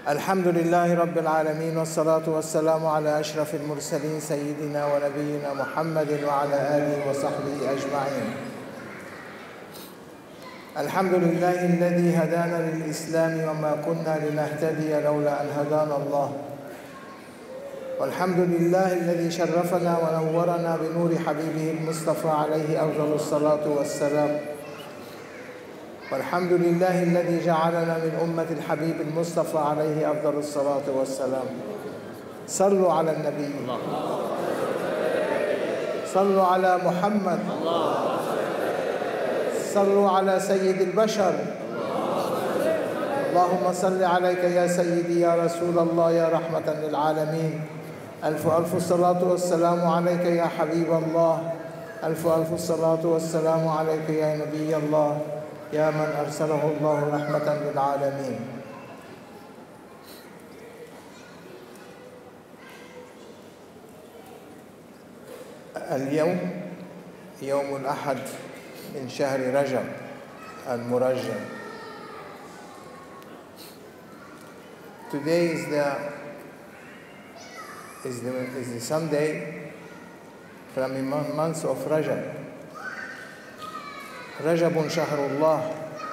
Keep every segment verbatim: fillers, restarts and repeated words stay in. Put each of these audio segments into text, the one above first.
الحمد لله رب العالمين والصلاة والسلام على أشرف المرسلين سيدنا ونبينا محمد وعلى آله وصحبه أجمعين. الحمد لله الذي هدانا للإسلام وما كنا لنهتدي لولا أن هدانا الله، والحمد لله الذي شرفنا ونورنا بنور حبيبه المصطفى عليه أفضل الصلاة والسلام، والحمد لله الذي جعلنا من أمة الحبيب المصطفى عليه أفضل الصلاة والسلام. صلوا على النبي، صلوا على محمد، صلوا على سيد البشر. اللهم صل عليك يا سيدي يا رسول الله يا رحمة للعالمين. ألف ألف الصلاة والسلام عليك يا حبيب الله، ألف ألف الصلاة والسلام عليك يا نبي الله، يا من أرسله الله رحمة للعالمين. اليوم يوم الأحد من شهر رجب المرجب. Today is the is the is the Sunday from the month of Rajab. رجب شهر الله.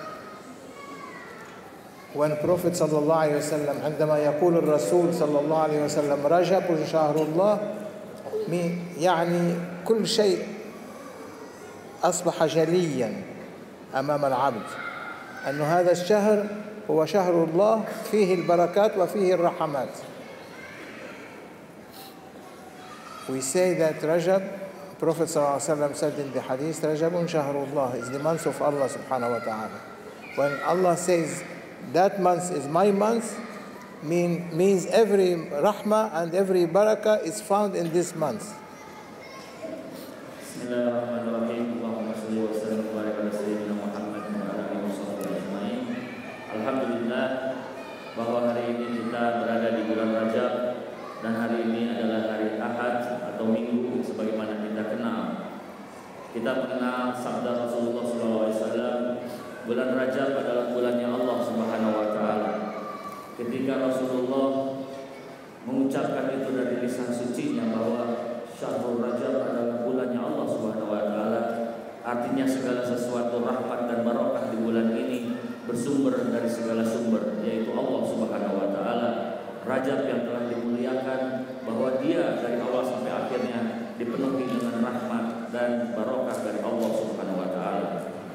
When Prophet صلى الله عليه وسلم عندما يقول الرسول صلى الله عليه وسلم رجب شهر الله، يعني كل شيء أصبح جليا أمام العبد أن هذا الشهر هو شهر الله، فيه البركات وفيه الرحمات. We say that Rajab, Prophet sallallahu alaihi wasallam said in the hadith, Rajabun Shahrullah is the month of Allah subhanahu wa ta'ala. When Allah says that month is my month, mean, means every rahmah and every barakah is found in this month. Bismillahirrahmanirrahim. Allahumma shalli wa sallim wa barik ala sayyidina Muhammad wa ala alihi wa sahbihi ajma'in. Alhamdulillah bahwa hari ini kita berada di bulan Rajab, dan hari ini adalah hari Ahad atau Minggu sebagaimana kita kenal. Kita mengenal sabda Rasulullah shallallahu alaihi wasallam, bulan Rajab adalah bulannya Allah Subhanahu wa taala. Ketika Rasulullah mengucapkan itu dari lisan sucinya bahwa Syahrul Rajab adalah bulannya Allah Subhanahu wa taala, artinya segala sesuatu rahmat dan barokah di bulan ini bersumber dari segala sumber, yaitu Allah Subhanahu wa taala. Rajab yang telah dimuliakan, bahwa dia dari awal sampai akhirnya dipenuhi dengan rahmat dan barokah dari Allah Subhanahu wa taala.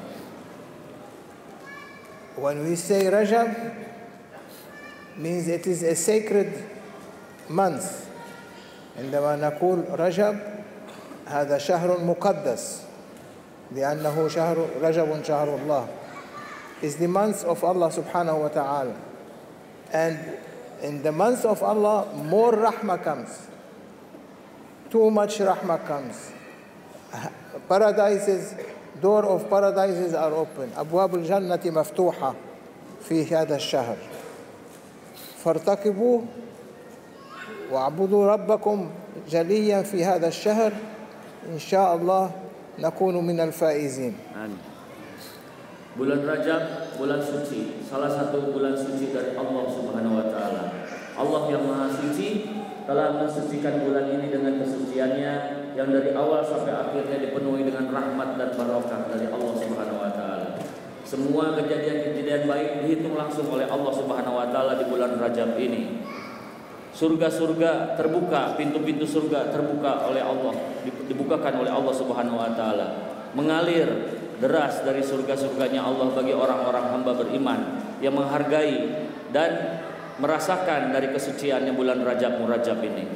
When we say Rajab, means it is a sacred month. عندما نقول رجب هذا شهر مقدس لأنه شهر رجب شهر الله, is the month of Allah subhanahu wa ta'ala, and in the month of Allah more rahmah comes, too much rahmah comes. Paradises, door of paradises are open. أبواب الجنة مفتوحة في هذا الشهر. فارتقبوه واعبدوا ربكم جليا في هذا الشهر، إن شاء الله نكون من الفائزين. Amin. Bulan Rajab, bulan suci, salah satu bulan suci dari Allah Subhanahu wa taala. Allah yang Maha Suci telah mensucikan bulan ini dengan kesuciannya yang dari awal sampai akhirnya dipenuhi dengan rahmat dan barokah dari Allah Subhanahu wa taala. Semua kejadian-kejadian baik dihitung langsung oleh Allah Subhanahu wa taala di bulan Rajab ini. Surga-surga terbuka, pintu-pintu surga terbuka oleh Allah, dibukakan oleh Allah Subhanahu wa taala. Mengalir deras dari surga-surganya Allah bagi orang-orang hamba beriman yang menghargai dan merasakan dari kesuciannya bulan Rajab Murajab ini.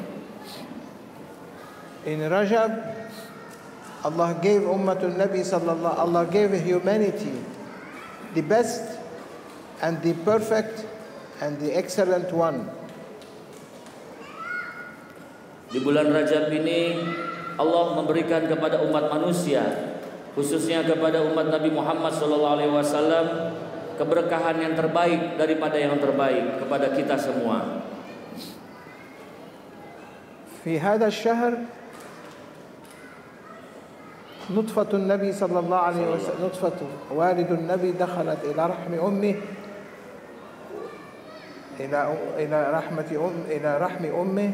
In Rajab, Allah gave ummatul Nabi sallallahu, Allah gave humanity the best and the perfect and the excellent one. Di bulan Rajab ini Allah memberikan kepada umat manusia, khususnya kepada umat Nabi Muhammad shallallahu alaihi wasallam, keberkahan yang terbaik daripada yang terbaik kepada kita semua. في هذا الشهر نطفة النبي صلى الله عليه وسلم، نطفة والد النبي دخلت إلى رحم أمه إلى إلى رحمة أم إلى رحم أمه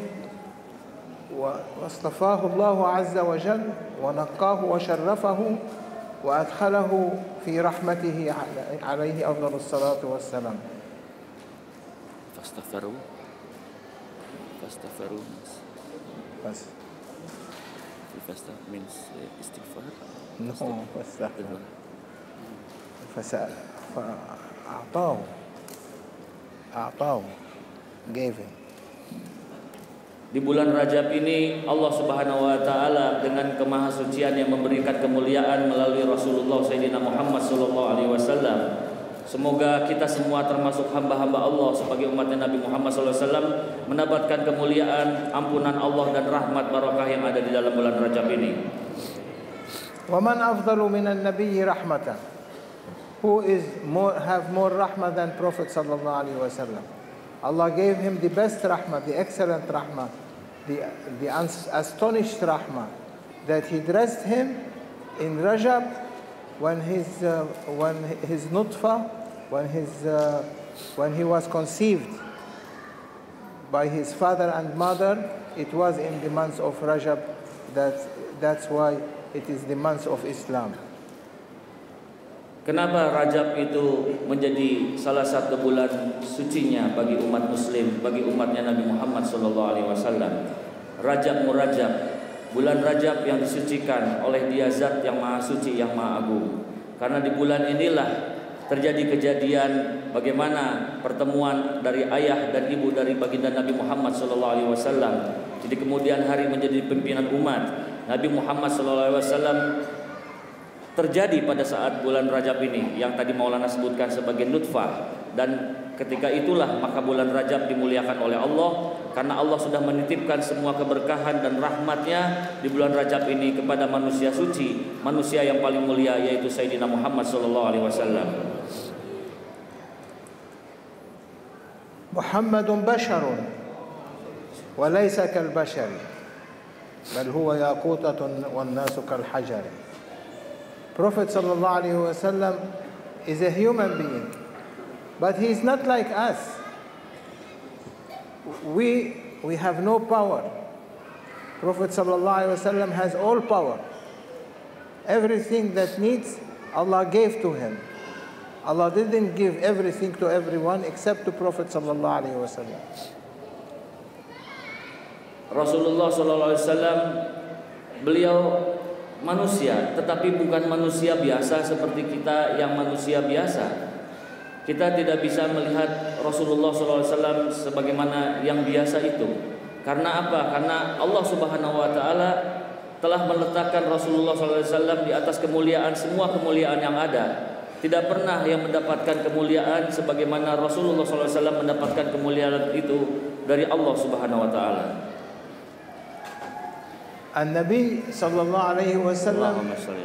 واصطفاه الله عز وجل ونقاه وشرفه وأدخله في رحمته عليه أفضل الصلاة والسلام. Fastaghfiru. Fastaghfiru. بس. Fastag means istighfar. No, fastaghfir. فسأل فأعطاه أعطاه gave him. Di bulan Rajab ini Allah Subhanahu wa taala dengan kemahasucian yang memberikan kemuliaan melalui Rasulullah Sayyidina Muhammad sallallahu alaihi wasallam. Semoga kita semua termasuk hamba-hamba Allah sebagai umatnya Nabi Muhammad sallallahu alaihi wasallam mendapatkan kemuliaan, ampunan Allah dan rahmat barakah yang ada di dalam bulan Rajab ini. Wa man afdalu minan nabiyyi rahmatan. Who is more have more rahmah than Prophet sallallahu alaihi wasallam? Allah gave him the best rahmah, the excellent rahmah, the, the astonished rahmah, that he dressed him in Rajab when his, uh, when his nutfa, when, his, uh, when he was conceived by his father and mother. It was in the month of Rajab. That, that's why it is the month of Islam. Kenapa Rajab itu menjadi salah satu bulan sucinya bagi umat muslim, bagi umatnya Nabi Muhammad sallallahu alaihi wasallam? Rajab Murajab, bulan Rajab yang disucikan oleh Dia Zat yang Maha Suci, yang Maha Agung. Karena di bulan inilah terjadi kejadian bagaimana pertemuan dari ayah dan ibu dari baginda Nabi Muhammad sallallahu alaihi wasallam. Jadi kemudian hari menjadi pimpinan umat. Nabi Muhammad sallallahu alaihi wasallam terjadi pada saat bulan Rajab ini yang tadi Maulana sebutkan sebagai nutfah, dan ketika itulah maka bulan Rajab dimuliakan oleh Allah karena Allah sudah menitipkan semua keberkahan dan rahmatnya di bulan Rajab ini kepada manusia suci, manusia yang paling mulia, yaitu Sayyidina Muhammad sallallahu alaihi wasallam. Muhammadun basharun wa laysa kal bashari bal huwa yaqutatun wan nasu kal hajari. Prophet sallallahu alaihi wasallam is a human being, but he is not like us. We we have no power. Prophet sallallahu alaihi wasallam has all power. Everything that needs, Allah gave to him. Allah didn't give everything to everyone except to Prophet sallallahu alaihi wasallam. Rasulullah sallallahu alaihi wasallam, beliau manusia, tetapi bukan manusia biasa seperti kita yang manusia biasa. Kita tidak bisa melihat Rasulullah sallallahu alaihi wasallam sebagaimana yang biasa itu. Karena apa? Karena Allah Subhanahu wa taala telah meletakkan Rasulullah sallallahu alaihi wasallam di atas kemuliaan semua kemuliaan yang ada. Tidak pernah yang mendapatkan kemuliaan sebagaimana Rasulullah sallallahu alaihi wasallam mendapatkan kemuliaan itu dari Allah Subhanahu wa taala. النبي صلى الله عليه وسلم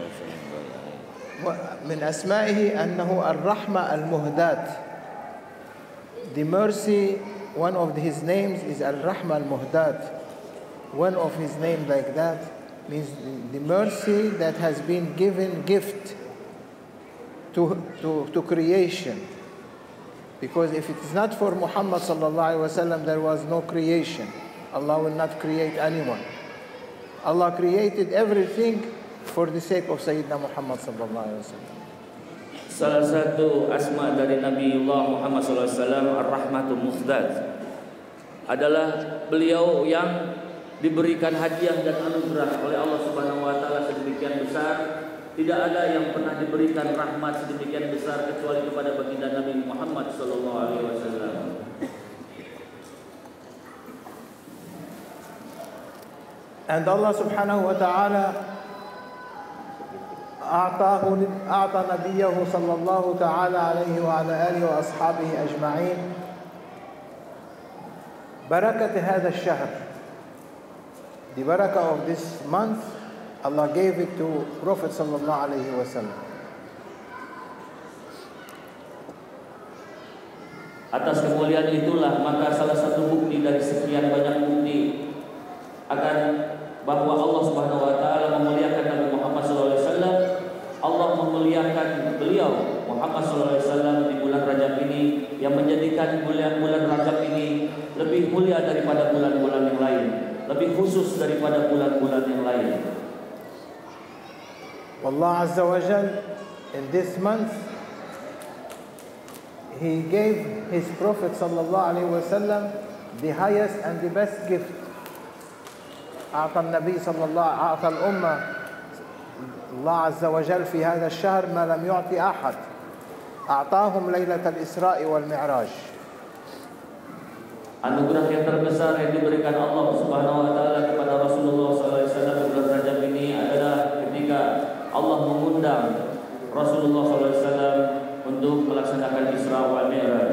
من أسمائه أنه الرحمة المهداة. The mercy, one of his names is الرحمة المهداة. One of his names like that means the mercy that has been given gift to, to, to creation. Because if it is not for Muhammad sallallahu alaihi wasallam, there was no creation. Allah will not create anyone. Allah created everything for the sake of Sayyidina Muhammad sallallahu alaihi wasallam. Salah satu asma dari Nabiullah Muhammad sallallahu alaihi wasallam, Ar-Rahmatul Muhdad, adalah beliau yang diberikan hadiah dan anugerah oleh Allah Subhanahu wa taala sedemikian besar. Tidak ada yang pernah diberikan rahmat sedemikian besar kecuali kepada baginda Nabi Muhammad sallallahu alaihi wasallam. And Allah subhanahu wa ta'ala أعطاه أعطى نبيه صلى الله تعالى عليه وعلى آله وأصحابه أجمعين بركة هذا الشهر. The barakah of this month, Allah gave it to Prophet صلى الله عليه وسلم. Atas kemuliaan itulah maka salah satu bukti dari sekian banyak bukti akan bahwa Allah Subhanahu wa taala memuliakan Nabi Muhammad sallallahu alaihi wasallam. Allah memuliakan beliau Muhammad sallallahu alaihi wasallam di bulan Rajab ini yang menjadikan menjadikan bulan bulan Rajab ini lebih mulia daripada bulan-bulan yang lain, lebih khusus daripada bulan-bulan yang lain. Allah Azza wa Jal, in this month, He gave His Prophet sallallahu alaihi wasallam the highest and the best gift. أعطى النبي صلى الله أعطى الأمة الله عز وجل في هذا الشهر ما لم يعطي أحد. أعطاهم ليلة الإسراء والمعراج. Anugerah yang terbesar yang diberikan Allah Subhanahu wa taala kepada Rasulullah sallallahu alaihi wasallam di bulan Rajab ini adalah ketika Allah mengundang Rasulullah sallallahu alaihi wasallam untuk melaksanakan Isra wal Mi'raj.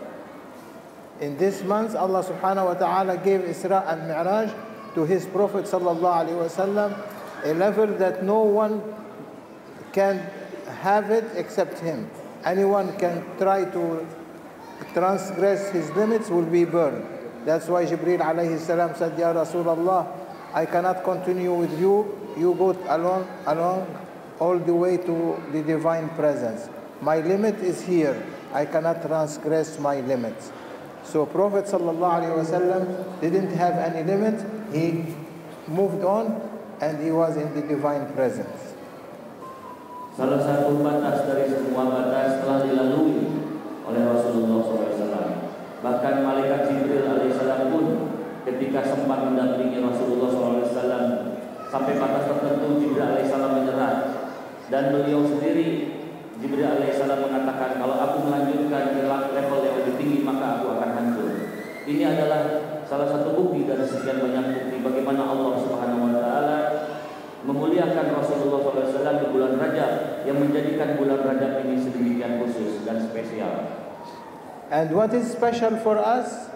In this month, Allah Subhanahu wa taala gave Isra and Mi'raj to His Prophet sallallahu alaihi wasallam, a level that no one can have it except him. Anyone can try to transgress his limits will be burned. That's why Jibreel alayhi salam said, Ya Rasulullah, I cannot continue with you. You go along, along all the way to the divine presence. My limit is here. I cannot transgress my limits. So Prophet sallallahu alaihi wasallam didn't have any limit. He moved on and he was in the divine presence. Salah satu batas dari semua batas telah dilalui oleh Rasulullah shallallahu alaihi wasallam. Bahkan malaikat Jibril alaihissalam pun ketika sempat mendampingi Rasulullah shallallahu alaihi wasallam sampai batas tertentu, Jibril alaihissalam menyerah, dan beliau sendiri Jibril alaihissalam mengatakan, kalau aku melanjutkan ke level yang lebih tinggi maka aku akan hancur. Ini adalah salah satu bukti dari sekian banyak bukti bagaimana Allah Subhanahu wa taala memuliakan Rasulullah shallallahu alaihi wasallam di bulan Rajab, yang menjadikan bulan Rajab ini sedemikian khusus dan spesial. And what is special for us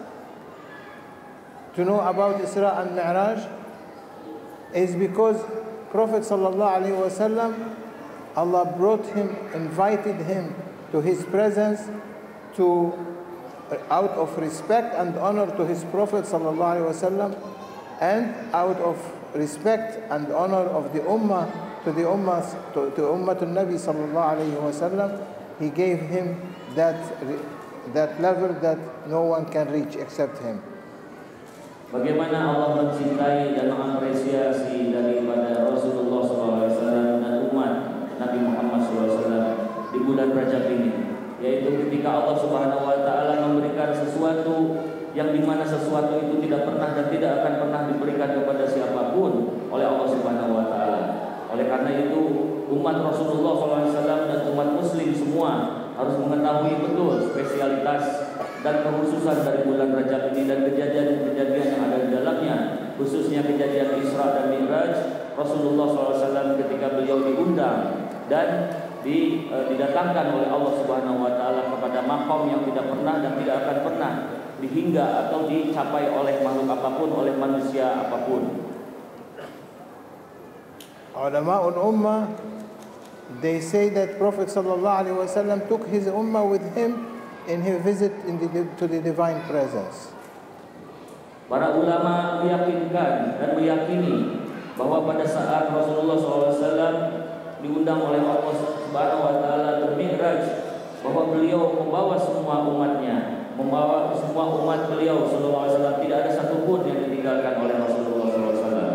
to know about Isra and Mi'raj is because Prophet sallallahu alaihi wasallam, Allah brought him, invited him to His presence to out of respect and honor to His Prophet sallallahu alaihi wasallam, and out of respect and honor of the Ummah to the Ummah to, to Ummatul Nabi sallallahu alaihi wasallam, He gave him that that level that no one can reach except him. Bagaimana Allah mencintai dan mengapresiasi daripada Rasulullah shallallahu alaihi wasallam dan umat Nabi Muhammad shallallahu alaihi wasallam di bulan Rajab ini, yaitu ketika Allah Subhanahu wa taala memberikan sesuatu yang dimana sesuatu itu tidak pernah dan tidak akan pernah diberikan kepada siapapun oleh Allah Subhanahu wa taala. Oleh karena itu, umat Rasulullah shallallahu alaihi wasallam dan umat muslim semua harus mengetahui betul spesialitas dan kekhususan dari bulan Rajab ini dan kejadian-kejadian yang ada di dalamnya, khususnya kejadian Isra dan Mi'raj Rasulullah shallallahu alaihi wasallam ketika beliau diundang dan di, e, didatangkan oleh Allah Subhanahu wa taala kepada maqam yang tidak pernah dan tidak akan pernah dihingga atau dicapai oleh makhluk apapun, oleh manusia apapun. Ulama'ul ummah, they say that Prophet sallallahu alaihi wasallam took his ummah with him in his visit in the, to the divine presence. Para ulama meyakinkan dan meyakini bahwa pada saat Rasulullah shallallahu alaihi wasallam diundang oleh Allah Subhanahu wa taala bermi'raj, bahwa beliau membawa semua umatnya, membawa semua umat beliau sallallahu alaihi wasallam, tidak ada satupun yang ditinggalkan oleh Rasulullah sallallahu alaihi wasallam.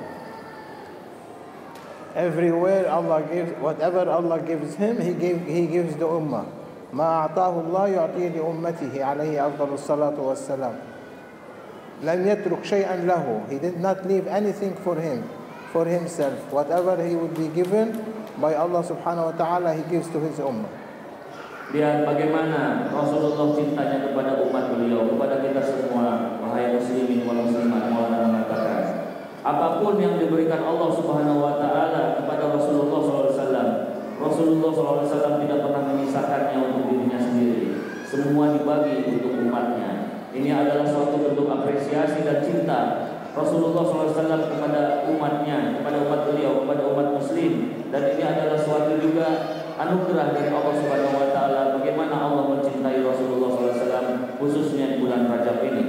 Everywhere Allah gives, whatever Allah gives him, he gave, he gives the ummah. ما أعطاه الله يعطيه لأمته عليه أفضل الصلاة والسلام. لم يترك شيئا له. He did not leave anything for him, for himself. Whatever he would be given by Allah subhanahu wa ta'ala, he gives to his ummah. Lihat bagaimana Rasulullah cintanya kepada umat beliau, kepada kita semua, wahai muslimin wal muslimat. Maulana mengatakan, apapun yang diberikan Allah Subhanahu wa taala kepada Rasulullah shallallahu alaihi wasallam, Rasulullah shallallahu alaihi wasallam tidak pernah menyisakannya untuk dirinya sendiri. Semua dibagi untuk umatnya. Ini adalah suatu bentuk apresiasi dan cinta Rasulullah shallallahu alaihi wasallam kepada umatnya, kepada umat beliau, kepada umat muslim. Dan ini adalah suatu juga anugerah dari Allah Subhanahu wa taala, bagaimana Allah mencintai Rasulullah shallallahu alaihi wasallam khususnya di bulan Rajab ini.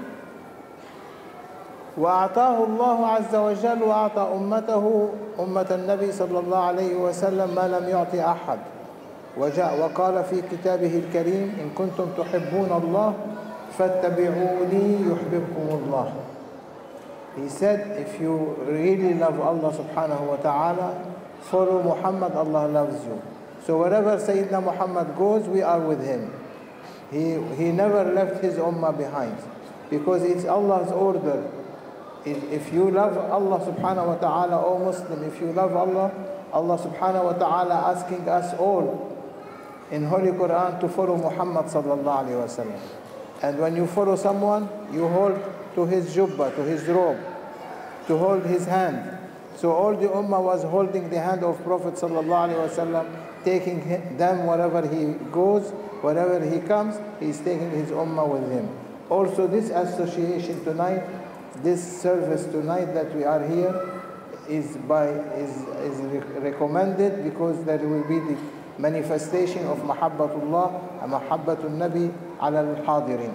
وأعطاه الله عز وجل وأعطى أمته أمة النبي صلى الله عليه وسلم ما لم يعطي أحد. وجاء وقال في كتابه الكريم إن كنتم تحبون الله فاتبعوني يحببكم الله. He said, if you really love Allah subhanahu wa ta'ala, follow Muhammad, Allah loves you. So wherever Sayyidina Muhammad goes, we are with him. He, he never left his ummah behind, because it's Allah's order. If you love Allah subhanahu wa ta'ala, O Muslim, if you love Allah, Allah subhanahu wa ta'ala asking us all in Holy Quran to follow Muhammad sallallahu alayhi wa sallam. And when you follow someone, you hold to his jubbah, to his robe, to hold his hand. So all the ummah was holding the hand of Prophet sallallahu alayhi wa sallam, taking him, them wherever he goes, wherever he comes, he is taking his ummah with him. Also this association tonight, this service tonight that we are here is by is is recommended, because there will be the manifestation of mahabbatullah and mahabbatun nabi ala al-hadirin.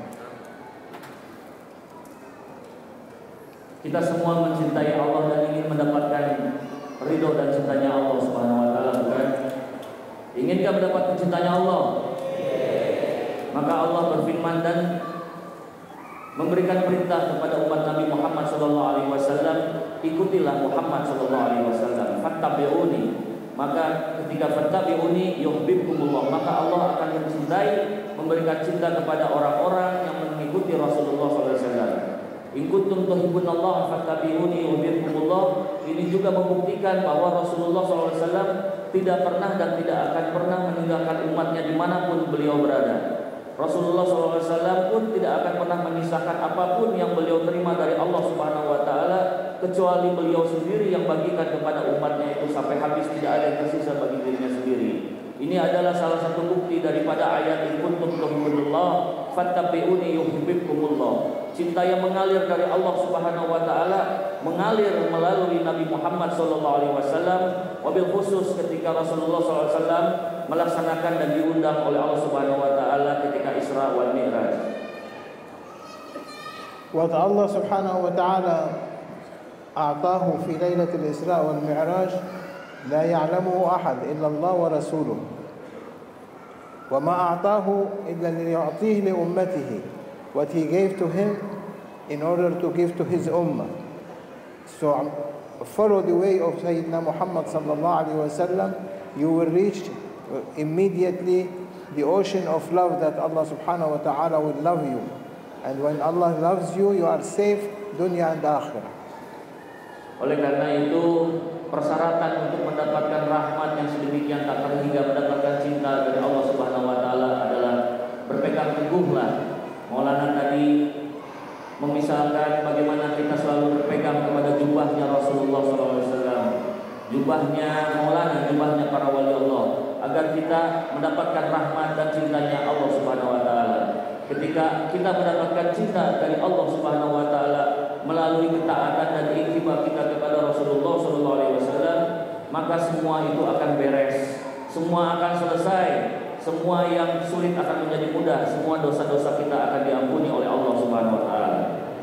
Kita semua mencintai Allah dan ingin mendapatkan ridho dan cintanya Allah Subhanahu wa taala, bukan? Inginkah mendapatkan cintanya Allah? Maka Allah berfirman dan memberikan perintah kepada umat Nabi Muhammad sallallahu alaihi wasallam, ikutilah Muhammad sallallahu alaihi wasallam, fattabi'uni. Maka ketika fattabi'uni yuhibbukumullah, maka Allah akan mencintai, memberikan cinta kepada orang-orang yang mengikuti Rasulullah sallallahu alaihi wasallam. In kuntum tuhibbunallaha fattabi'uni yuhibbukumullah. Ini juga membuktikan bahwa Rasulullah sallallahu alaihi wasallam tidak pernah dan tidak akan pernah meninggalkan umatnya dimanapun beliau berada. Rasulullah sallallahu alaihi wasallam pun tidak akan pernah menyisahkan apapun yang beliau terima dari Allah Subhanahu wa taala, kecuali beliau sendiri yang bagikan kepada umatnya itu sampai habis, tidak ada yang tersisa bagi dirinya sendiri. Ini adalah salah satu bukti daripada ayat in kuntum tuhibbunallah fattabi'uni yuhibbukumullah. Cinta yang mengalir dari Allah Subhanahu wa taala mengalir melalui Nabi Muhammad sallallahu alaihi wasallam, wabil khusus ketika Rasulullah sallallahu alaihi wasallam melaksanakan dan diundang oleh Allah Subhanahu wa taala ketika Isra wal Mi'raj. What Allah Subhanahu wa ta'ala a'tahu fi laylatil Isra wal Mi'raj la ya'lamuhu ahad illa Allah wa rasuluh. Wa ma a'tahu illa liyu'tihi li ummatihi. What he gave to him in order to give to his ummah. So follow the way of Sayyidina Muhammad sallallahu alaihi wasallam, you will reach immediately the ocean of love that Allah subhanahu wa ta'ala will love you. And when Allah loves you, you are safe dunya and akhirah. Oleh karena itu, persyaratan untuk mendapatkan rahmat yang sedemikian tak terhingga, mendapatkan cinta dari Allah subhanahu wa ta'ala adalah berpegang teguhlah. Maulana tadi memisahkan bagaimana kita selalu berpegang kepada jubahnya Rasulullah shallallahu alaihi wasallam, jubahnya Maulana, jubahnya para wali Allah, agar kita mendapatkan rahmat dan cintanya Allah Subhanahu wa taala. Ketika kita mendapatkan cinta dari Allah Subhanahu wa taala melalui ketaatan dan ittiba kita kepada Rasulullah sallallahu alaihi wasallam, maka semua itu akan beres, semua akan selesai, semua yang sulit akan menjadi mudah, semua dosa-dosa kita akan diampuni oleh Allah Subhanahu wa taala.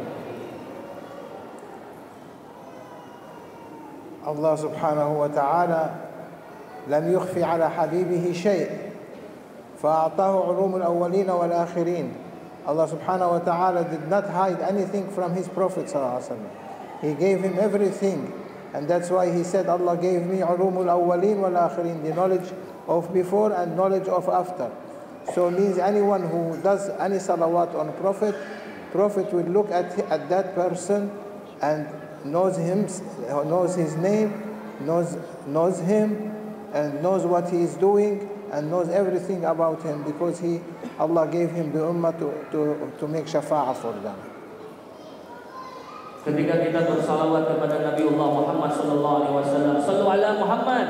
Allah Subhanahu wa ta'ala lam yukhfi ala habibihi shay', fa'atahu ulum al-awwalin wal-akhirin. Allah Subhanahu wa ta'ala did not hide anything from his Prophet sallallahu alaihi wasallam. He gave him everything, and that's why he said, Allah gave me ulum al-awwalin wal-akhirin, the knowledge of before and knowledge of after. So it means anyone who does any salawat on Prophet, Prophet will look at, at that person and knows him, knows his name, knows, knows him, and knows what he is doing, and knows everything about him, because he, Allah gave him the ummah to, to, to make shafa'ah for them. Ketika kita bersalawat kepada Nabiullah Muhammad sallallahu alaihi wasallam, sallu ala Muhammad.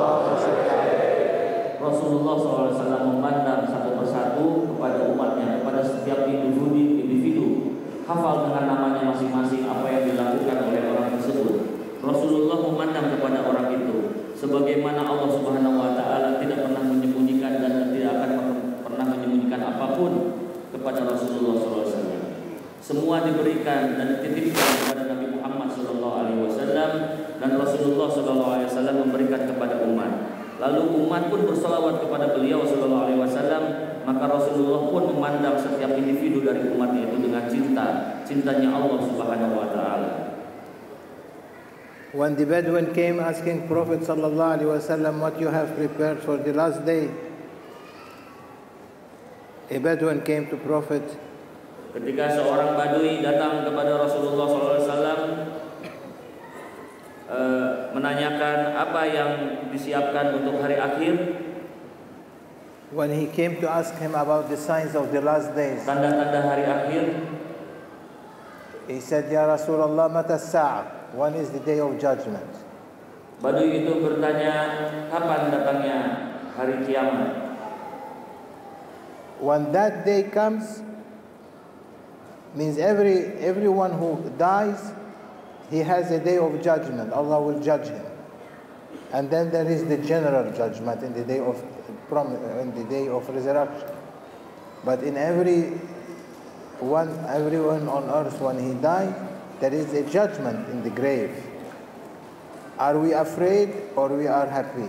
Rasulullah sallallahu alaihi wasallam memandang satu persatu kepada umatnya, kepada setiap individu, individu, hafal dengan namanya masing-masing apa yang dilakukan oleh orang tersebut. Rasulullah memandang kepada orang itu, sebagaimana Allah Subhanahu wa taala tidak pernah menyembunyikan dan tidak akan pernah menyembunyikan apapun kepada Rasulullah sallallahu alaihi wasallam. Semua diberikan dan dititipkan kepada Nabi Muhammad sallallahu alaihi wasallam, dan Rasulullah sallallahu alaihi wasallam memberikan kepada umat. Lalu umat pun bersolawat kepada beliau sallallahu alaihi wasallam, maka Rasulullah pun memandang setiap individu dari umatnya itu dengan cinta, cintanya Allah Subhanahu wa taala. When the Bedouin came asking Prophet sallallahu alaihi wasallam what you have prepared for the last day, a Bedouin came to Prophet. Ketika seorang Badui datang kepada Rasulullah sallallahu alaihi wasallam e, menanyakan apa yang disiapkan untuk hari akhir. When he came to ask him about the signs of the last days, tanda-tanda hari akhir, he said, Ya Rasulullah, mata as-sa'a? When is the day of judgment? Badui itu bertanya, kapan datangnya hari kiamat? When that day comes, means every everyone who dies, he has a day of judgment. Allah will judge him, and then there is the general judgment in the day of in the day of resurrection. But in every one, everyone on earth, when he dies, there is a judgment in the grave. Are we afraid or we are happy?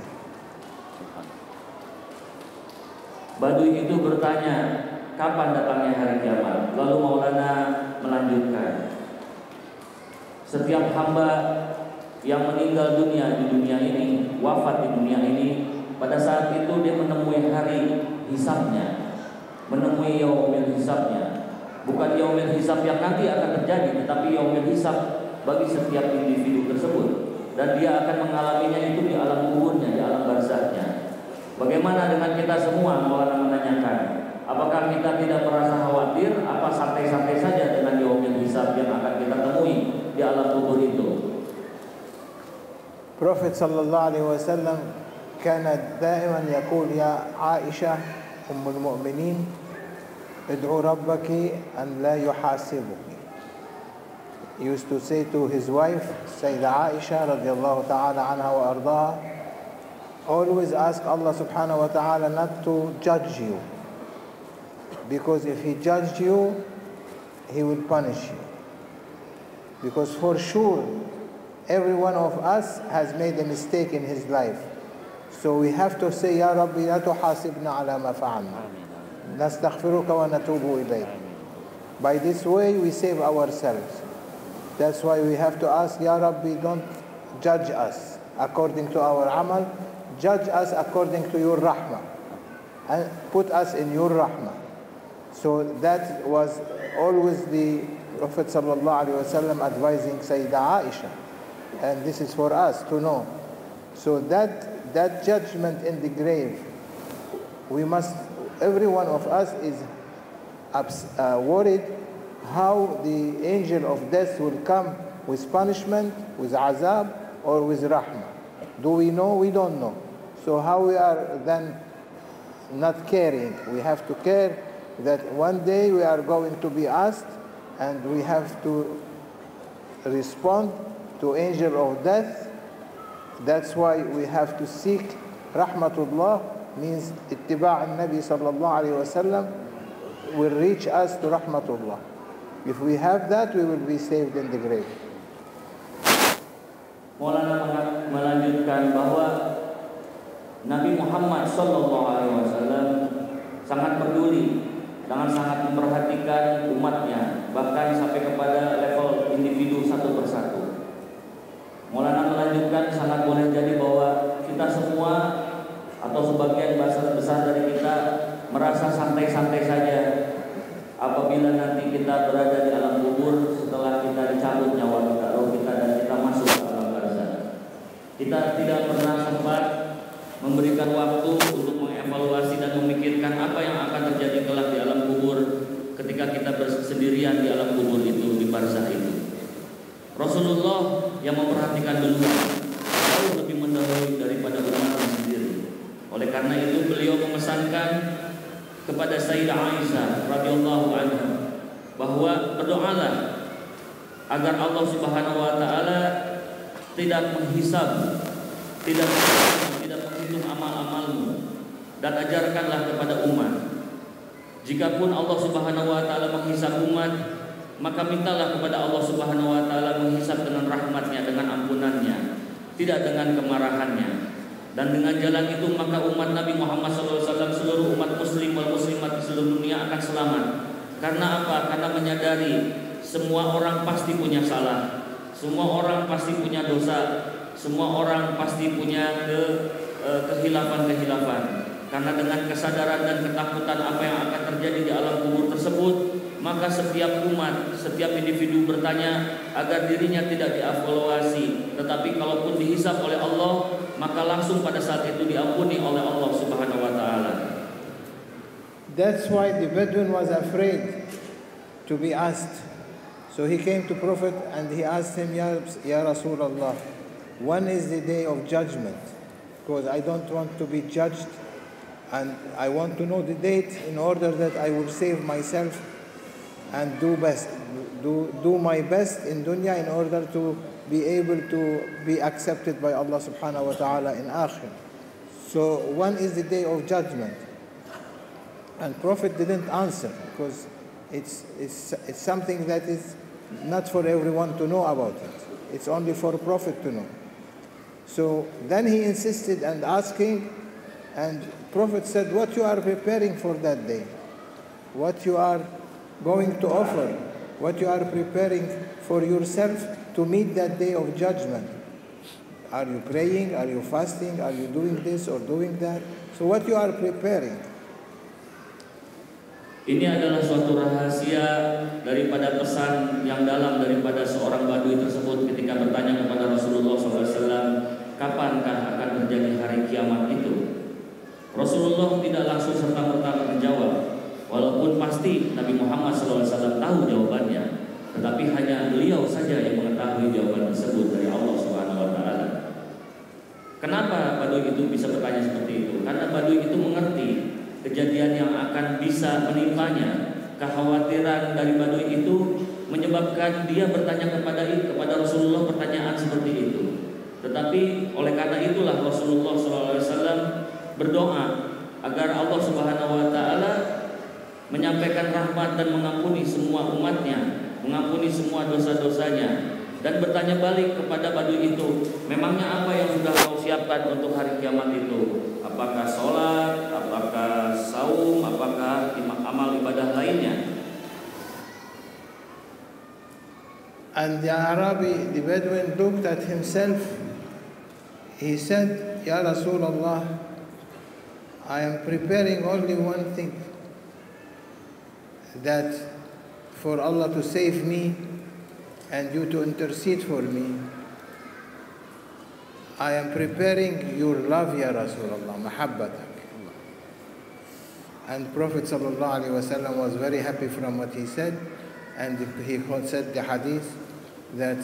Badui itu bertanya, kapan datangnya hari kiamat? Lalu Maulana melanjutkan, setiap hamba yang meninggal dunia di dunia ini, wafat di dunia ini, pada saat itu dia menemui hari hisabnya, menemui yaumil hisabnya. Bukan yaumil hisab yang nanti akan terjadi, tetapi yaumil hisab bagi setiap individu tersebut. Dan dia akan mengalaminya itu di alam kuburnya, di alam barzahnya. Bagaimana dengan kita semua? Maulana menanyakan, apakah kita tidak merasa khawatir? Apa santai-santai saja dengan yaumil hisab yang akan kita temui di alam kubur itu? Prophet sallallahu alaihi wasallam كان دائما يقول يا عائشة أم المؤمنين ادعوا ربك أن لا يحاسبك. He used to say to his wife Sayyidah Aisha رضي الله تعالى عنها وأرضاها, always ask Allah subhanahu wa ta'ala not to judge you, because if he judged you, he will punish you. Because for sure every one of us has made a mistake in his life. So we have to say, Ya Rabbi, la tuhasibna ala ma fa'alna. Nastaghfiruka wa natubu ilayk. By this way, we save ourselves. That's why we have to ask, Ya Rabbi, don't judge us according to our amal. Judge us according to your rahmah. And put us in your rahmah. So that was always the Prophet sallallahu alaihi wasallam advising Sayyidah Aisha. And this is for us to know. So that that judgment in the grave, we must, every one of us is uh, worried how the angel of death will come with punishment, with azab, or with rahmah. Do we know? We don't know. So how we are then not caring? We have to care that one day we are going to be asked, and we have to respond to angel of death. That's why we have to seek rahmatullah, means ittiba' al-Nabi sallallahu alayhi wa sallam will reach us to rahmatullah. If we have that, we will be saved in the grave. Maulana melanjutkan bahwa Nabi Muhammad sallallahu alaihi wasallam sangat peduli dengan sangat memperhatikan umatnya, bahkan sampai kepada level individu satu persatu. Maulana melanjutkan, sangat boleh jadi bahwa kita semua atau sebagian besar dari kita merasa santai-santai saja apabila nanti kita berada di alam kubur setelah kita dicabut nyawa kita, roh kita, dan kita masuk ke alam barzah. Kita tidak pernah sempat memberikan waktu untuk mengevaluasi dan memikirkan apa yang akan terjadi kelak di alam kubur ketika kita bersendirian di alam kubur itu, di barzah itu. Rasulullah yang memperhatikan duluan jauh lebih mendahului daripada umatnya sendiri. Oleh karena itu beliau memesankan kepada Sayyidah Aisyah radhiyallahu anha bahwa berdoalah agar Allah Subhanahu wa taala tidak menghisab, tidak tidak menghitung amal-amalmu, dan ajarkanlah kepada umat. Jikapun Allah Subhanahu wa taala menghisab umat, maka mintalah kepada Allah Subhanahu wa taala menghisab dengan rahmatnya, dengan ampunannya, tidak dengan kemarahannya. Dan dengan jalan itu maka umat Nabi Muhammad shallallahu alaihi wasallam, seluruh umat muslim wal muslimat di seluruh dunia akan selamat. Karena apa? Karena menyadari semua orang pasti punya salah, semua orang pasti punya dosa, semua orang pasti punya ke, eh, kehilafan-kehilafan. Karena dengan kesadaran dan ketakutan apa yang akan terjadi di alam kubur tersebut, maka setiap umat, setiap individu bertanya agar dirinya tidak dievaluasi, tetapi kalaupun dihisab oleh Allah, maka langsung pada saat itu diampuni oleh Allah Subhanahu wa taala. That's why the Bedouin was afraid to be asked. So he came to Prophet and he asked him, Ya, Ya Rasulullah, when is the day of judgment? Because I don't want to be judged and I want to know the date in order that I will save myself and do best, do, do my best in dunya in order to be able to be accepted by Allah subhanahu wa ta'ala in akhir. So when is the day of judgment? And Prophet didn't answer because it's, it's, it's something that is not for everyone to know about it. It's only for Prophet to know. So then he insisted and asking, and Prophet said, what you are preparing for that day, what you are going to offer, what you are preparing for yourself to meet that day of judgment. Are you praying? Are you fasting? Are you doing this or doing that? So what you are preparing? Ini adalah suatu rahasia daripada pesan yang dalam daripada seorang badui tersebut ketika bertanya kepada Rasulullah shallallahu alaihi wasallam, kapankah akan terjadi hari kiamat itu? Rasulullah tidak langsung serta-merta menjawab, walaupun pasti Nabi Muhammad shallallahu alaihi wasallam tahu jawabannya, tetapi hanya beliau saja yang mengetahui jawaban tersebut dari Allah Subhanahu wa taala. Kenapa badui itu bisa bertanya seperti itu? Karena badui itu mengerti kejadian yang akan bisa menimpanya. Kekhawatiran dari badui itu menyebabkan dia bertanya kepada kepada Rasulullah pertanyaan seperti itu. Tetapi oleh karena itulah Rasulullah shallallahu alaihi wasallam berdoa agar Allah Subhanahu wa taala menyampaikan rahmat dan mengampuni semua umatnya, mengampuni semua dosa-dosanya, dan bertanya balik kepada badui itu, memangnya apa yang sudah kau siapkan untuk hari kiamat itu? Apakah sholat, apakah saum, apakah amal ibadah lainnya? And the Arabi, the Bedouin, looked at himself. He said, Ya Rasulullah, I am preparing only one thing, that for Allah to save me and you to intercede for me. I am preparing your love, Ya Rasulullah, mahabbatak. And Prophet sallallahu alaihi wasallam was very happy from what he said, and he said the hadith that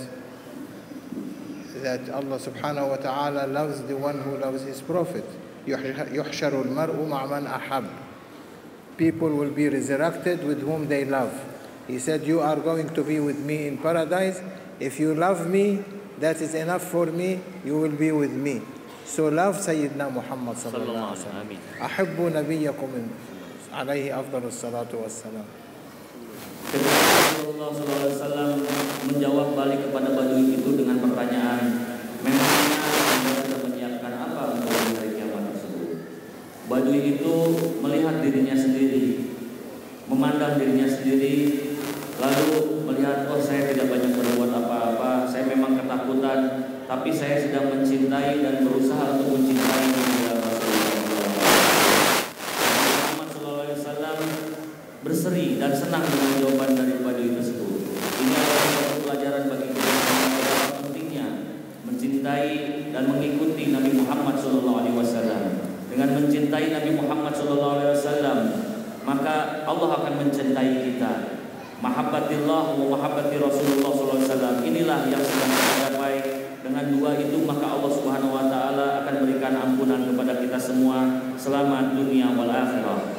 that Allah subhanahu wa ta'ala loves the one who loves his Prophet. يحشر المرء مع من أحب. People will be resurrected with whom they love. He said, you are going to be with me in paradise. If you love me, that is enough for me, you will be with me. So love Sayyidina Muhammad sallallahu alaihi wasallam. Ahibbu nabiyyakum alaihi afdalus salatu wassalam. Rasulullah shallallahu alaihi wasallam menjawab balik kepada badui itu dengan pertanyaan, memangnya Anda sudah menyiapkan apa untuk hari kiamat tersebut? Badui itu melihat dirinya sendiri, memandang dirinya sendiri, lalu melihat, oh saya tidak banyak berbuat apa-apa, saya memang ketakutan, tapi saya sedang mencintai dan berusaha untuk mencintai Rasulullah. Muhammad shallallahu alaihi wasallam berseri dan senang dengan jawaban dari badui tersebut. Ini adalah satu pelajaran bagi kita betapa pentingnya mencintai dan mengikuti Nabi Muhammad shallallahu alaihi wasallam. Dengan mencintai Nabi Muhammad shallallahu alaihi wasallam, maka Allah akan mencintai kita. Mahabbatillah wa mahabbati Rasulullah shallallahu alaihi wasallam. Inilah yang sedang kita capai. Dengan dua itu maka Allah Subhanahu wa taala akan berikan ampunan kepada kita semua selama dunia wal akhirah.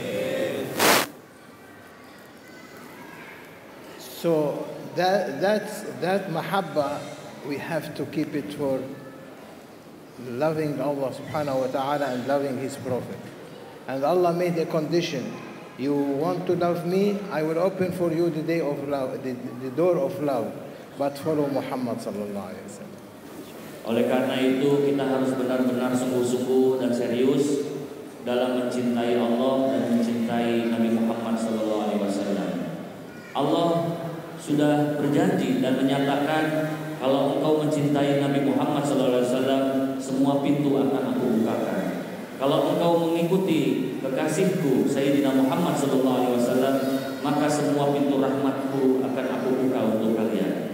So that that that mahabba, we have to keep it for loving Allah Subhanahu wa taala and loving His Prophet. And Allah made a condition. You want to love me, I will open for you the day of love, the, the door of love, but follow Muhammad sallallahu alaihi wasallam. Oleh karena itu kita harus benar-benar sungguh-sungguh dan serius dalam mencintai Allah dan mencintai Nabi Muhammad sallallahu alaihi wasallam. Allah sudah berjanji dan menyatakan kalau engkau mencintai Nabi Muhammad sallallahu alaihi wasallam, semua pintu akan aku bukakan. Kalau engkau mengikuti kekasihku Sayyidina Muhammad sallallahu alaihi wasallam, maka semua pintu rahmatku akan aku buka untuk kalian.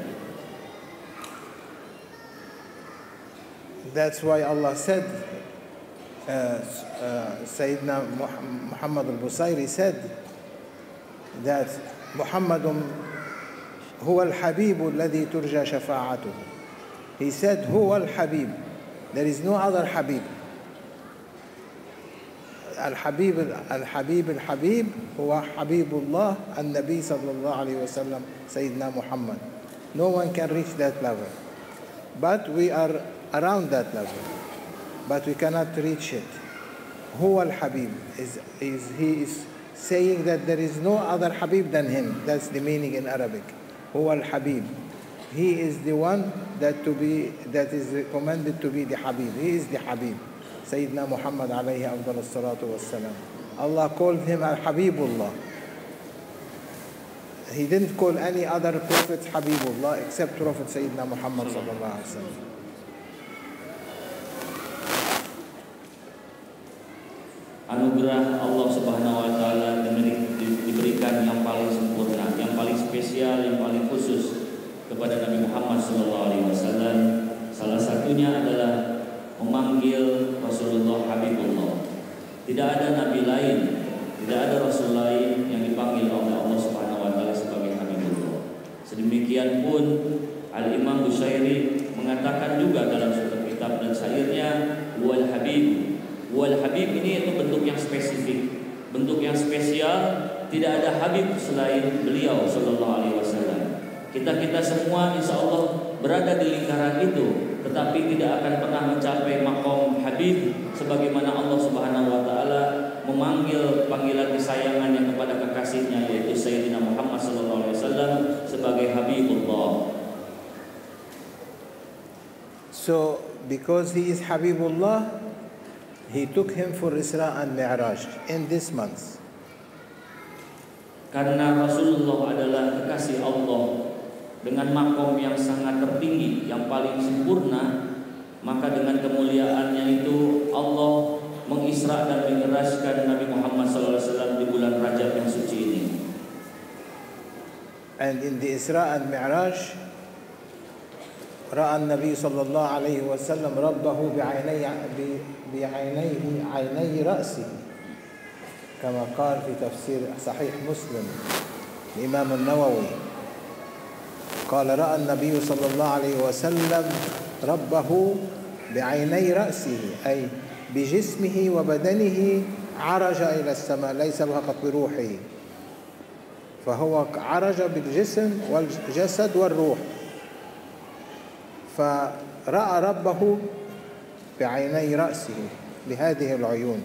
That's why Allah said, uh, uh, Sayyidina Muhammad al-Busayri said that Muhammadun huwa al-Habib alladhi turja shafa'atuhu. He said, huwa al-Habib. There is no other Habib. Al-Habib, al-Habib, al-Habib huwa Habibullah al-Nabi sallallahu alayhi wa sallam, Sayyidina Muhammad. No one can reach that level. But we are around that level, but we cannot reach it. Huwa al-Habib is, is he is saying that there is no other Habib than him. That's the meaning in Arabic. Huwa al-Habib. He is the one that to be that is recommended to be the Habib. He is the Habib. Sayyidina Muhammad alayhi afdal as-salatu was-salam. Allah called him al-Habibullah. He didn't call any other prophet Habibullah except Prophet Sayyidina Muhammad sallallahu alaihi wasallam. Anugerah Allah Subhanahu wa taala diberikan yang paling sempurna, yang paling spesial, yang paling khusus kepada Nabi Muhammad sallallahu alaihi wasallam. Salah satunya adalah memanggil Rasulullah Habibullah. Tidak ada nabi lain, tidak ada rasul lain yang dipanggil oleh Allah Subhanahu wa taala sebagai Habibullah. Sedemikian pun Al-Imam Busayri mengatakan juga dalam suatu kitab dan syairnya, wal habib. Wal habib ini itu bentuk yang spesifik, bentuk yang spesial. Tidak ada habib selain beliau sallallahu alaihi wasallam. Kita-kita semua insya Allah berada di lingkaran itu, tetapi tidak akan pernah mencapai maqam habib sebagaimana Allah Subhanahu wa taala memanggil panggilan kesayangannya kepada kekasihnya yaitu Sayyidina Muhammad sallallahu alaihi wasallam sebagai Habibullah. So because he is Habibullah, he took him for Isra and Mi'raj in this month. Karena Rasulullah adalah kekasih Allah dengan makom yang sangat tertinggi, yang paling sempurna, maka dengan kemuliaannya itu Allah mengisra dan mengeraskan Nabi Muhammad sallallahu alaihi wasallam di bulan Rajab yang suci ini. And in the Isra and Mi'raj, رأى النبي صلى الله عليه وسلم ربه بعيني بعينيه عيني رأسه كما قال في تفسير صحيح مسلم الإمام النووي قال رأى النبي صلى الله عليه وسلم ربه بعيني رأسه أي بجسمه وبدنه عرج إلى السماء ليس فقط بروحه فهو عرج بالجسم والجسد والروح فرأى ربه بعيني رأسه بهذه العيون.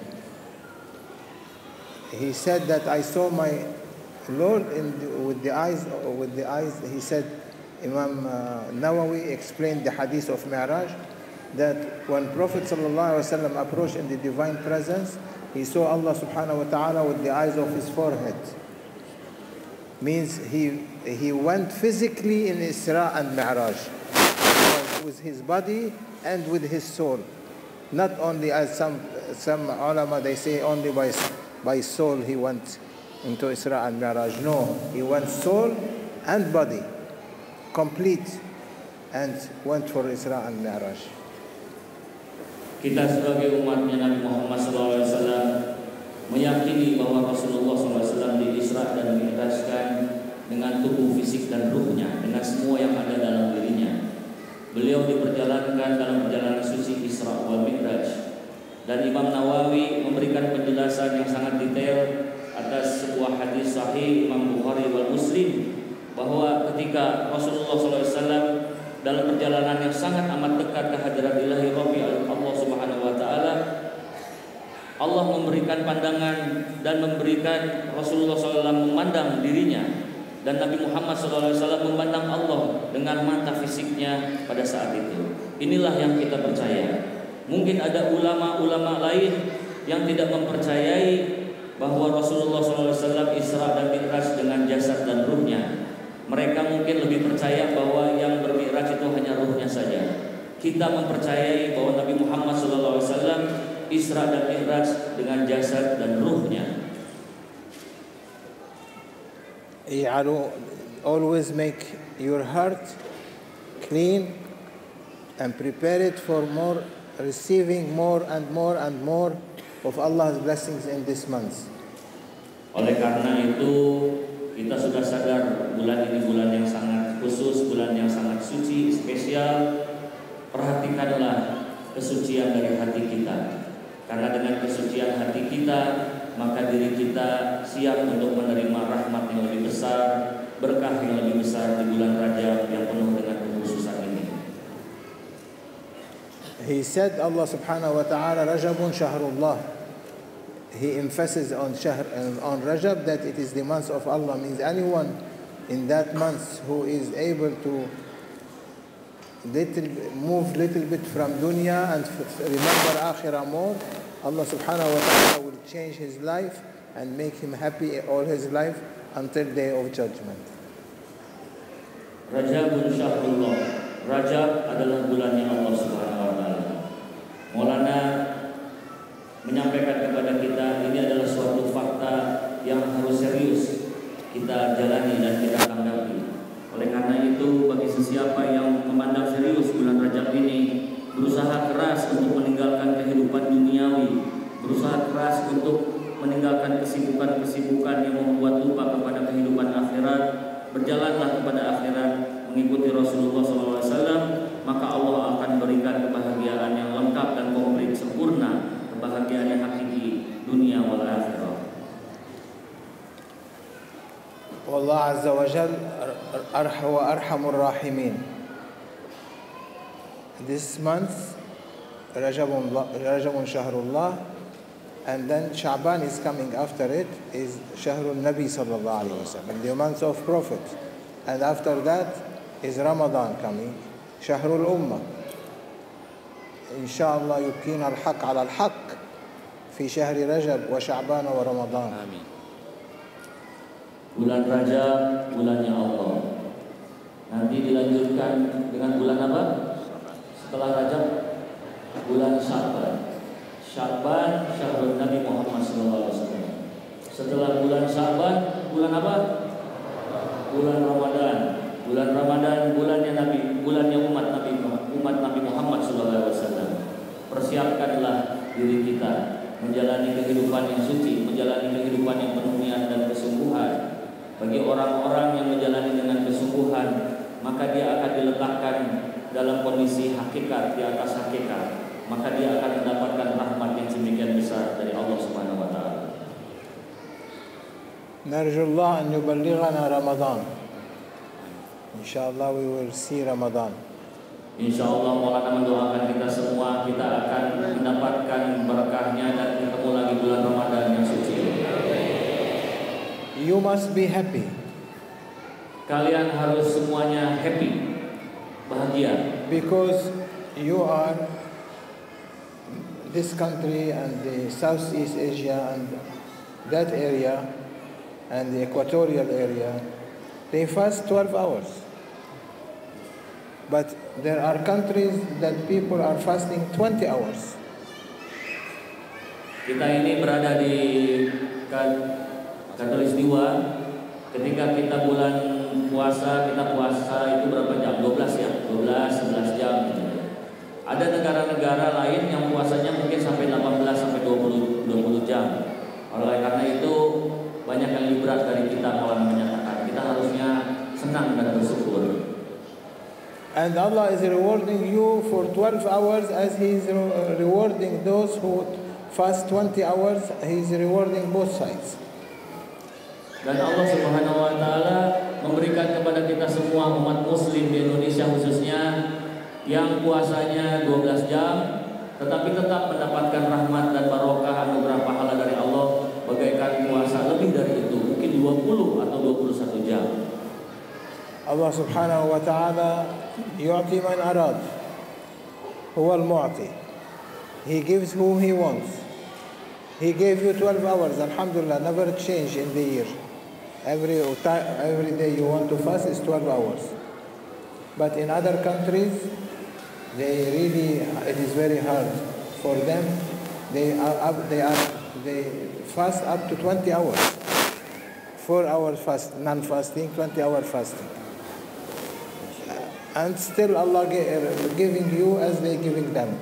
He said that I saw my Lord in the, with the eyes with the eyes. He said, Imam uh, Nawawi explained the hadith of Mi'raj that when Prophet sallallahu alaihi wasallam approached in the divine presence, he saw Allah subhanahu wa ta'ala with the eyes of his forehead. Means he he went physically in Isra and Mi'raj with his body and with his soul, not only as some some ulama they say only by by soul he went into Isra and Mi'raj. No, he went soul and body complete and went for Isra and Mi'raj. Kita sebagai umatnya Nabi Muhammad sallallahu alaihi wasallam meyakini bahwa Rasulullah sallallahu alaihi wasallam diisra dan dimirajkan dengan tubuh fisik dan ruhnya, dengan semua yang ada dalam dirinya. Beliau diperjalankan dalam perjalanan suci Isra wal Mi'raj, dan Imam Nawawi memberikan penjelasan yang sangat detail atas sebuah hadis sahih Imam Bukhari wal Muslim bahwa ketika Rasulullah sallallahu alaihi wasallam dalam perjalanan yang sangat amat dekat ke hadirat ilahi Rabbi Allah Subhanahu wa taala, Allah memberikan pandangan dan memberikan Rasulullah sallallahu alaihi wasallam memandang dirinya dan Nabi Muhammad shallallahu alaihi wasallam memandang Allah dengan mata fisiknya pada saat itu. Inilah yang kita percaya. Mungkin ada ulama-ulama lain yang tidak mempercayai bahwa Rasulullah shallallahu alaihi wasallam Isra dan Mi'raj dengan jasad dan ruhnya. Mereka mungkin lebih percaya bahwa yang bermi'raj itu hanya ruhnya saja. Kita mempercayai bahwa Nabi Muhammad shallallahu alaihi wasallam Isra dan Mi'raj dengan jasad dan ruhnya. Always make your heart clean and prepare it for more, receiving more and more and more of Allah's blessings in this month. Oleh karena itu, kita sudah sadar bulan ini bulan yang sangat khusus, bulan yang sangat suci, spesial. Perhatikanlah kesucian dari hati kita. Karena dengan kesucian hati kita, maka diri kita siap untuk menerima rahmat yang lebih besar, berkah yang lebih besar di bulan Rajab yang penuh dengan kekhususan ini. He said, Allah subhanahu wa ta'ala, Rajabun shahrullah. He emphasizes on shahr, on Rajab that it is the month of Allah. Means anyone in that month who is able to little move little bit from dunya and remember akhirah more, Allah subhanahu wa ta'ala will change his life and make him happy all his life until day of judgment. Rajabun syahrullah. Rajab adalah bulannya Allah subhanahu wa ta'ala. Maulana menyampaikan kepada kita, ini adalah suatu fakta yang harus serius kita jalani dan kita tanggapi. Oleh karena itu, bagi sesiapa yang memandang serius bulan Rajab ini, berusaha keras untuk meninggalkan kehidupan duniawi, berusaha keras untuk meninggalkan kesibukan-kesibukan yang membuat lupa kepada kehidupan akhirat, berjalanlah kepada akhirat, mengikuti Rasulullah shallallahu alaihi wasallam, maka Allah akan berikan kebahagiaan yang lengkap dan komplit, sempurna, kebahagiaan yang hakiki dunia wal akhirah. Allah Azza wa Jal wa arhamur rahimin. This month, Rajabun, Rajabun Shahrullah, and then Sha'ban is coming after it, is Shahrul Nabi sallallahu alayhi wa sallam, the month of Prophet. And after that is Ramadan coming, Shahrul Ummah. Inshallah yukin al-haq ala al-haq fi Shahri Rajab wa Sha'ban wa Ramadan. Amin. Bulan Rajab, bulannya Allah. Nanti dilanjutkan dengan bulan apa? Setelah Rajab, bulan Sya'ban. Sya'ban, Syahrul Nabi Muhammad shallallahu alaihi wasallam. Setelah bulan Sya'ban, bulan apa? Bulan Ramadan. Bulan Ramadan, bulannya Nabi, bulannya umat Nabi, umat Nabi Muhammad shallallahu alaihi wasallam. Persiapkanlah diri kita menjalani kehidupan yang suci, menjalani kehidupan yang penuh niat dan kesungguhan. Bagi orang-orang yang menjalani dengan kesungguhan, maka dia akan diletakkan dalam kondisi hakikat, di atas hakikat. Maka dia akan mendapatkan rahmat yang sedemikian besar dari Allah Subhanahu wa taala. Narjullah an yuballighana Ramadan. Insyaallah we will see Ramadan. Insyaallah Maulana mendoakan kita semua, kita akan mendapatkan berkahnya dan ketemu lagi bulan Ramadan yang suci. You must be happy. Kalian harus semuanya happy, bahagia. Because you are this country and the Southeast Asia and that area and the equatorial area, they fast twelve hours. But there are countries that people are fasting twenty hours. Kita ini berada di Katulistiwa. Ketika kita bulan puasa, kita puasa itu berapa jam? dua belas ya? dua belas, sebelas jam gitu. Ada negara-negara lain yang puasanya mungkin sampai delapan belas sampai dua puluh jam. Oleh karena itu banyak yang lebih berat dari kita kalau menyatakan. Kita harusnya senang dan bersyukur. And Allah is rewarding you for twelve hours as He is rewarding those who fast twenty hours. He is rewarding both sides. Dan Allah Subhanahu wa taala memberikan kepada kita semua umat muslim di Indonesia khususnya yang puasanya dua belas jam tetapi tetap mendapatkan rahmat dan barokah anugerah pahala dari Allah bagaikan puasa lebih dari itu, mungkin dua puluh atau dua puluh satu jam. Allah subhanahu wa ta'ala يعطي من أراد هو المعطي. He gives whom he wants. He gave you twelve hours, alhamdulillah, never change in the year. Every time, every day you want to fast is twelve hours. But in other countries, they really, it is very hard for them. They are up, they are, they fast up to twenty hours. Four hours fast, non-fasting, twenty hour fasting. And still Allah giving you as they giving them.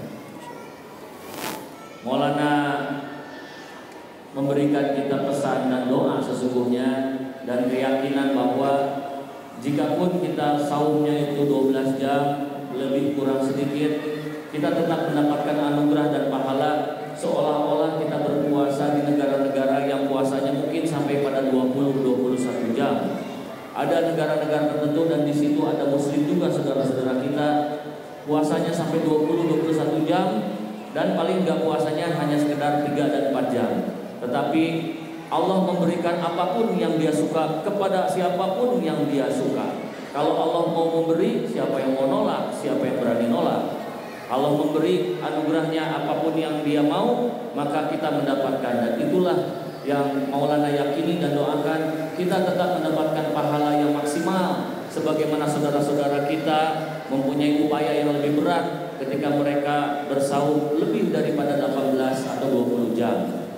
Maulana memberikan kita pesan dan doa sesungguhnya dan keyakinan bahwa jikapun kita saumnya itu dua belas jam lebih kurang sedikit, kita tetap mendapatkan anugerah dan pahala seolah-olah kita berpuasa di negara-negara yang puasanya mungkin sampai pada dua puluh sampai dua puluh satu jam. Ada negara-negara tertentu dan di situ ada muslim juga saudara-saudara kita puasanya sampai dua puluh sampai dua puluh satu jam dan paling enggak puasanya hanya sekedar tiga dan empat jam. Tetapi Allah memberikan apapun yang Dia suka kepada siapapun yang Dia suka. Kalau Allah mau memberi, siapa yang mau nolak? Siapa yang berani nolak? Allah memberi anugerahnya apapun yang Dia mau, maka kita mendapatkan. Dan itulah yang Maulana yakini dan doakan, kita tetap mendapatkan pahala yang maksimal sebagaimana saudara-saudara kita mempunyai upaya yang lebih berat ketika mereka bersaum lebih daripada delapan belas atau dua puluh jam.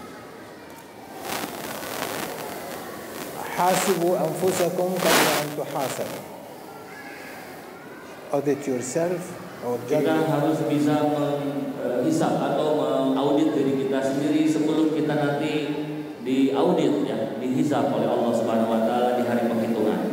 Hasibu anfusakum qabla an tuhasabu. Audit yourself. Kita harus bisa menghisap atau mengaudit diri kita sendiri sebelum kita nanti diaudit, ya, dihisap oleh Allah Subhanahu wa taala di hari penghitungan.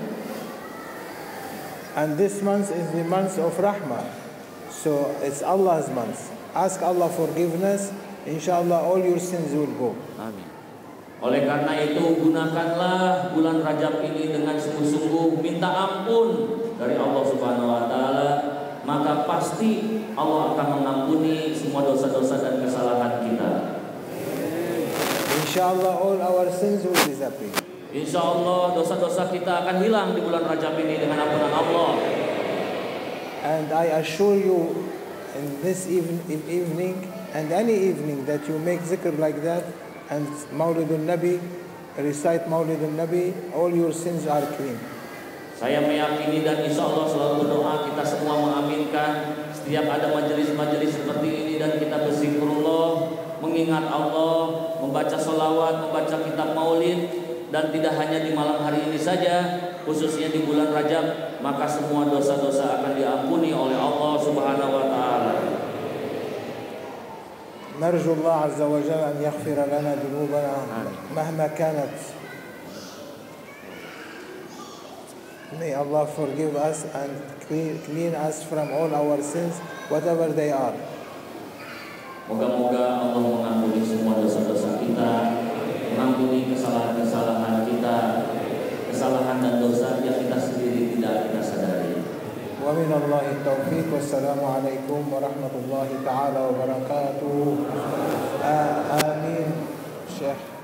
And this month is the month of rahmah. So it's Allah's month. Ask Allah forgiveness, inshallah all your sins will go. Amin. Oleh karena itu gunakanlah bulan Rajab ini dengan sungguh-sungguh minta ampun dari Allah Subhanahu wa taala, maka pasti Allah akan mengampuni semua dosa-dosa dan kesalahan kita. Inshallah all our sins will disappear. Insyaallah dosa-dosa kita akan hilang di bulan Rajab ini dengan ampunan Allah. And I assure you in this even, evening and any evening that you make zikr like that and Maulidun Nabi, recite Maulidun Nabi, all your sins are clean. Saya meyakini dan insya Allah selalu berdoa, kita semua mengaminkan setiap ada majelis-majelis seperti ini dan kita berzikrullah, mengingat Allah, membaca sholawat, membaca kitab maulid, dan tidak hanya di malam hari ini saja, khususnya di bulan Rajab, maka semua dosa-dosa akan diampuni oleh Allah Subhanahu wa taala. نرجو الله عز وجل أن يغفر لنا ذنوبنا مهما كانت. May Allah forgive us and clean us from all our sins, whatever they are. Moga-moga Allah mengampuni semua dosa-dosa kita, mengampuni kesalahan-kesalahan kita, kesalahan dan dosa yang kita sendiri tidak kita sadari. Wa min Allahi taufiq. Wassalamualaikum warahmatullahi ta'ala wabarakatuh. Amin. Syekh